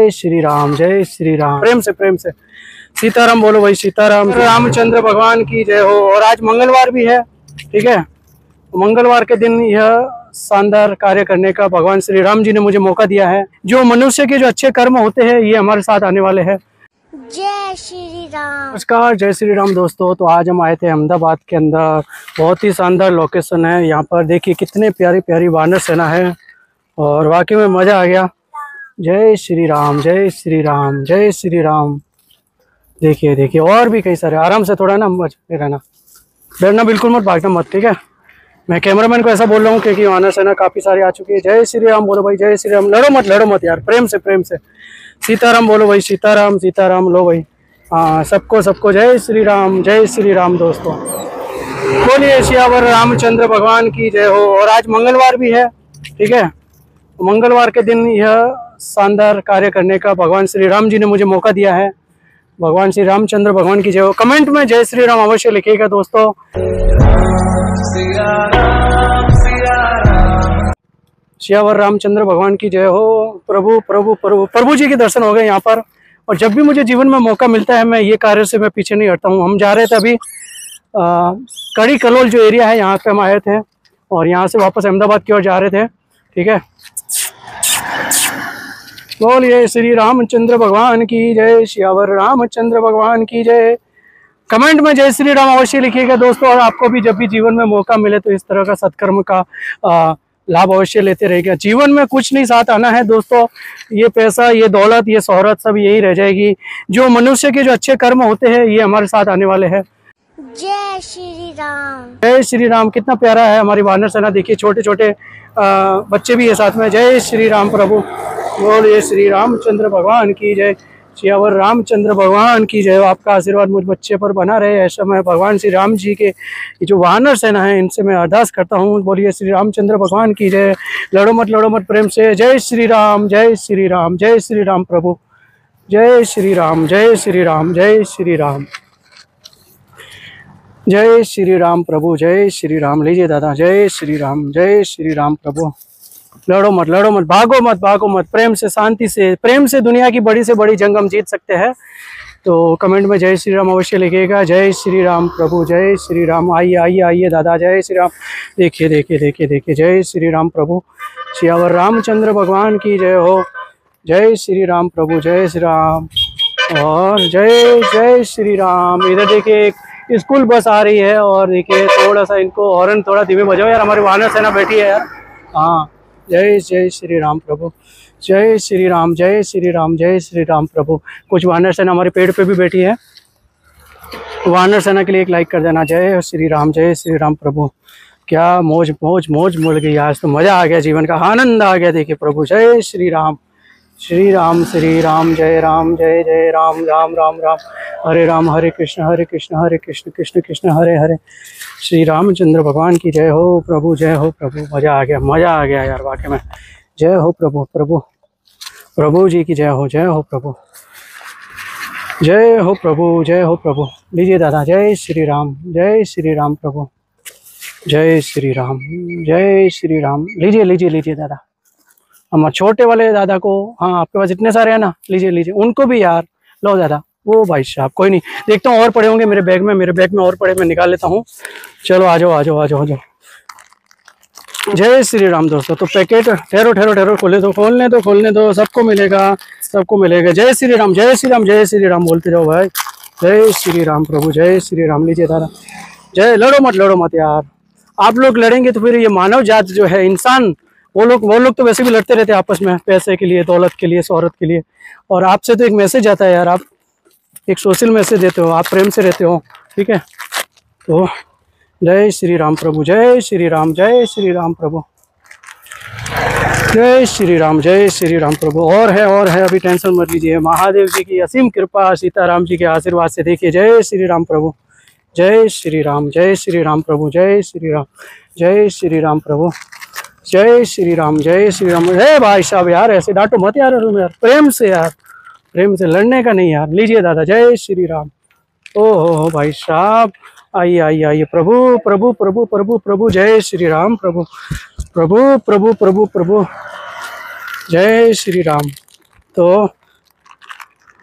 जय श्री राम, जय श्री राम। प्रेम से सीताराम बोलो भाई, सीताराम। रामचंद्र भगवान की जय हो। और आज मंगलवार भी है, ठीक है। मंगलवार के दिन यह शानदार कार्य करने का भगवान श्री राम जी ने मुझे मौका दिया है। जो मनुष्य के जो अच्छे कर्म होते हैं ये हमारे साथ आने वाले हैं। जय श्री राम। नमस्कार, जय श्री राम दोस्तों। तो आज हम आए थे अहमदाबाद के अंदर। बहुत ही शानदार लोकेशन है। यहाँ पर देखिए कितने प्यारी प्यारी वानर सेना है और वाकई में मजा आ गया। जय श्री राम, जय श्री राम, जय श्री राम। देखिए देखिए और भी कई सारे। आराम से थोड़ा ना बच रहना, डरना बिल्कुल मत, भागना मत, ठीक है। मैं कैमरामैन को ऐसा बोल रहा हूँ क्योंकि वानर सेना काफी सारी आ चुकी है। जय श्री राम बोलो भाई, जय श्री राम। लड़ो मत यार, प्रेम से सीताराम बोलो भाई, सीताराम सीताराम। लो भाई, हाँ सबको जय श्री राम दोस्तों। बोलिए सियावर रामचंद्र भगवान की जय हो। और आज मंगलवार भी है, ठीक है। मंगलवार के दिन यह शानदार कार्य करने का भगवान श्री राम जी ने मुझे मौका दिया है। भगवान श्री रामचंद्र भगवान की जय हो। कमेंट में जय श्री राम अवश्य लिखिएगा दोस्तों। सियावर रामचंद्र भगवान की जय हो। प्रभु जी के दर्शन हो गए यहाँ पर। और जब भी मुझे जीवन में मौका मिलता है मैं ये कार्य से मैं पीछे नहीं हटता हूँ। हम जा रहे थे अभी कड़ी कलोल जो एरिया है यहाँ पे हम आए थे और यहाँ से वापस अहमदाबाद की ओर जा रहे थे, ठीक है। बोलिए श्री रामचंद्र भगवान की जय, सियावर रामचंद्र भगवान की जय। कमेंट में जय श्री राम अवश्य लिखिएगा दोस्तों। और आपको भी जब भी जीवन में मौका मिले तो इस तरह का सत्कर्म का लाभ अवश्य लेते रहेगा। जीवन में कुछ नहीं साथ आना है दोस्तों। ये पैसा, ये दौलत, ये शोहरत सब यही रह जाएगी। जो मनुष्य के जो अच्छे कर्म होते हैं ये हमारे साथ आने वाले हैं। जय श्री राम, जय श्री राम। कितना प्यारा है हमारी वानर सेना। देखिए छोटे छोटे बच्चे भी है साथ में। जय श्री राम प्रभु। बोलिए श्री रामचंद्र भगवान की जय, सियावर रामचंद्र भगवान की जय। आपका आशीर्वाद मुझ बच्चे पर बना रहे। ऐसा मैं भगवान श्री राम जी के जो वानर सेना है इनसे मैं अरदास करता हूँ। बोलिए श्री रामचंद्र भगवान की जय। लड़ो मत प्रेम से। जय श्री राम, जय श्री राम, जय श्री राम प्रभु। जय श्री राम, जय श्री राम, जय श्री राम, जय श्री राम प्रभु, जय श्री राम। लीजिए दादा, जय श्री राम प्रभु। लड़ो मत, भागो मत। प्रेम से, शांति से, प्रेम से दुनिया की बड़ी से बड़ी जंग हम जीत सकते हैं। तो कमेंट में जय श्री राम अवश्य लिखिएगा। जय श्री राम प्रभु, जय श्री राम। आइए दादा, जय श्री राम। देखिए जय श्री राम प्रभु। सियावर रामचंद्र भगवान की जय हो। जय श्री राम प्रभु, जय श्री राम। और जय श्री राम। इधर देखिए स्कूल बस आ रही है और देखिए थोड़ा सा इनको हॉर्न थोड़ा धीमे बजाओ यार। हमारी वानर सेना बैठी है यार। हाँ, जय श्री राम प्रभु, जय श्री राम, जय श्री राम, जय श्री राम प्रभु। कुछ वानर सेना हमारे पेड़ पे भी बैठी है। वानर सेना के लिए एक लाइक कर देना। जय श्री राम प्रभु। क्या मौज मिल गई आज तो। मजा आ गया, जीवन का आनंद आ गया। देखिए प्रभु, जय श्री राम, जय राम, जय राम, राम हरे राम, हरे कृष्ण कृष्ण कृष्ण हरे हरे। श्री रामचंद्र भगवान की जय हो प्रभु, जय हो प्रभु। मजा आ गया यार वाकई में। जय हो प्रभु जी की जय हो प्रभु, जय हो प्रभु। लीजिए दादा, जय श्री राम प्रभु, जय श्री राम। लीजिए दादा। हम छोटे वाले दादा को, हाँ आपके पास इतने सारे हैं ना, लीजिए उनको भी यार। लो दादा, वो भाई साहब कोई नहीं, देखता हूँ और पड़े होंगे मेरे बैग में और पड़े, मैं निकाल लेता हूँ। चलो आ जाओ। जय श्री राम दोस्तों। तो पैकेट ठहरो खोलने दो। सबको मिलेगा। जय श्री राम बोलते जाओ भाई। जय श्री राम प्रभु, जय श्री राम। लीजिए दादा, जय। लड़ो मत यार। आप लोग लड़ेंगे तो फिर ये मानव जात जो है, इंसान, वो लोग तो वैसे भी लड़ते रहते हैं आपस में, पैसे के लिए, दौलत के लिए, शोहरत के लिए। और आपसे तो एक मैसेज आता है यार, आप एक सोशल मैसेज देते हो, आप प्रेम से रहते हो, ठीक है। तो जय श्री राम प्रभु, जय श्री राम प्रभु, जय श्री राम प्रभु। और है अभी टेंशन मत लीजिए। महादेव जी की असीम कृपा, सीताराम जी के आशीर्वाद से देखिए। जय श्री राम प्रभु, जय श्री राम प्रभु, जय श्री राम प्रभु, जय श्री राम। हे भाई साहब यार, ऐसे डांटो मत यार, प्रेम से लड़ने का नहीं यार। लीजिए दादा, जय श्री राम। ओहो भाई साहब, आइए प्रभु, जय श्री राम प्रभु, जय श्री राम। तो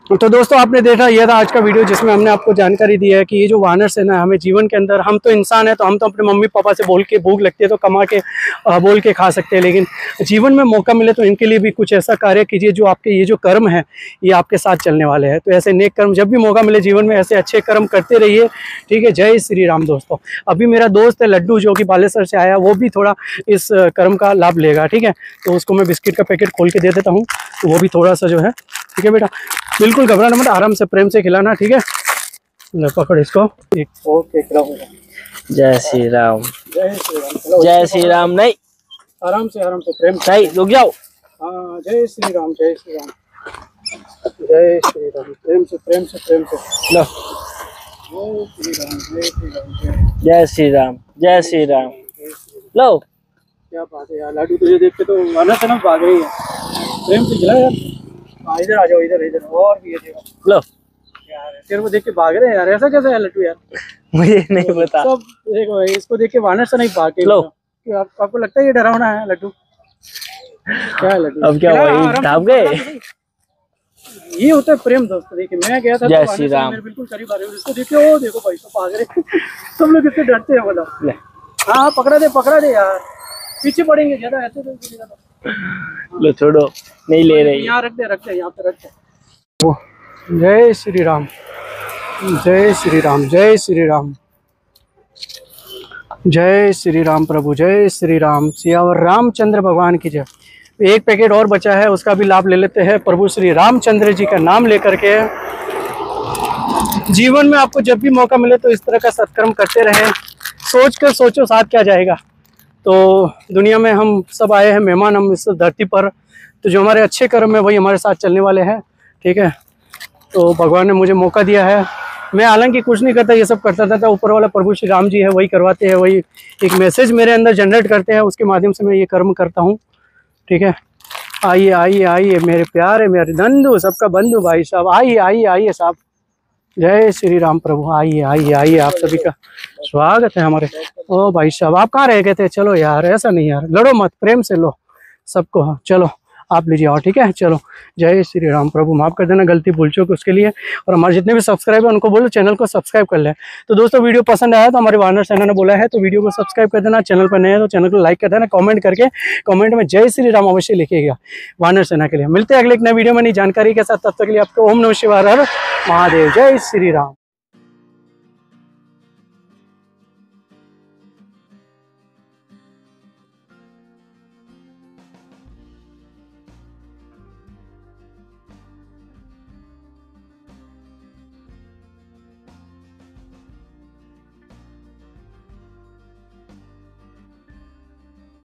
तो दोस्तों आपने देखा, यह था आज का वीडियो जिसमें हमने आपको जानकारी दी है कि ये जो वानर सेना है हमें जीवन के अंदर, हम तो इंसान है तो हम तो अपने मम्मी पापा से बोल के भूख लगती है तो कमा के बोल के खा सकते हैं, लेकिन जीवन में मौका मिले तो इनके लिए भी कुछ ऐसा कार्य कीजिए जो आपके ये जो कर्म है ये आपके साथ चलने वाले हैं। तो ऐसे नेक कर्म जब भी मौका मिले जीवन में ऐसे अच्छे कर्म करते रहिए, ठीक है। जय श्री राम दोस्तों। अभी मेरा दोस्त है लड्डू जो कि बालेसर से आया, वो भी थोड़ा इस कर्म का लाभ लेगा, ठीक है। तो उसको मैं बिस्किट का पैकेट खोल के दे देता हूँ, तो वो भी थोड़ा सा जो है, ठीक है बेटा, बिल्कुल घबराना मत, आराम से प्रेम से खिलाना, ठीक है। ले पकड़ इसको, एक ओके खिलाओ। जय श्री राम। जय श्री राम। जय श्री राम नहीं, आराम से प्रेम से। नहीं रुक जाओ। हाँ जय श्री राम, जय श्री राम, जय श्री राम, प्रेम से प्रेम से प्रेम से लो। जय श्री राम, जय श्री राम, जय श्री राम, जय श्री राम। लो क्या बात है यार, लाडू तुझे देख के तो वानर से ना भाग रही है। प्रेम से खिला यार। हाँ इधर आ जाओ, इधर इधर और भी है लो यार, तेरे को देख के भाग रहे हैं यार, ऐसा कैसे है लड्डू यार। मुझे नहीं पता। सब देखो इसको देख के वानर से नहीं भागे। लो आपको लगता है ये डरावना है लड्डू? क्या है लड्डू? अब क्या वही ढाब गए? ये होता है प्रेम दोस्तों। देखिए मैं गया था जय तो श्री राम। मेरे बिल्कुल करीब आ रहे हो, इसको देखिए, ओ देखो भाई सब भाग रहे सब लोग इससे डरते हैं मतलब। हाँ पकड़ा दे यार, पीछे पड़ेंगे ज्यादा ऐसे तो। लो छोड़ो, नहीं ले रही। यहाँ रख दे यहाँ पे रख दे। जय श्री राम, जय श्री राम, जय श्री राम, जय श्री राम प्रभु, जय श्री राम। सियावर रामचंद्र भगवान की जय। एक पैकेट और बचा है, उसका भी लाभ ले लेते हैं। प्रभु श्री रामचंद्र जी का नाम लेकर के जीवन में आपको जब भी मौका मिले तो इस तरह का सत्कर्म करते रहें। सोच कर सोचो साथ क्या जाएगा। तो दुनिया में हम सब आए हैं मेहमान, हम इस धरती पर, तो जो हमारे अच्छे कर्म है वही हमारे साथ चलने वाले हैं, ठीक है। तो भगवान ने मुझे मौका दिया है, मैं हालांकि कुछ नहीं करता, ये सब करता था। ऊपर वाला प्रभु श्री राम जी है, वही करवाते हैं, वही एक मैसेज मेरे अंदर जनरेट करते हैं, उसके माध्यम से मैं ये कर्म करता हूँ, ठीक है। आइए आइए आइए मेरे प्यारे, मेरे बंधु, सबका बंधु भाई साहब, आइए आइए आइए साहब। जय श्री राम प्रभु, आइए आइए आइए, आप सभी का स्वागत है हमारे। ओ भाई साहब आप कहाँ रह गए थे? चलो यार ऐसा नहीं यार, लड़ो मत, प्रेम से लो सबको। हाँ चलो आप लीजिए और, ठीक है। चलो जय श्री राम प्रभु, माफ़ कर देना गलती भूल चूक उसके लिए। और हमारे जितने भी सब्सक्राइबर उनको बोलो चैनल को सब्सक्राइब कर लें। तो दोस्तों वीडियो पसंद आया तो हमारे वानर सेना ने बोला है तो वीडियो को सब्सक्राइब कर देना, चैनल पर नए हैं तो चैनल को लाइक कर देना, कमेंट करके कमेंट में जय श्री राम अवश्य लिखिएगा वानर सेना के लिए। मिलते हैं अगले एक नए वीडियो में नई जानकारी के साथ, तब तक के लिए आपको ओम नमः शिवाय, हर महादेव, जय श्री राम।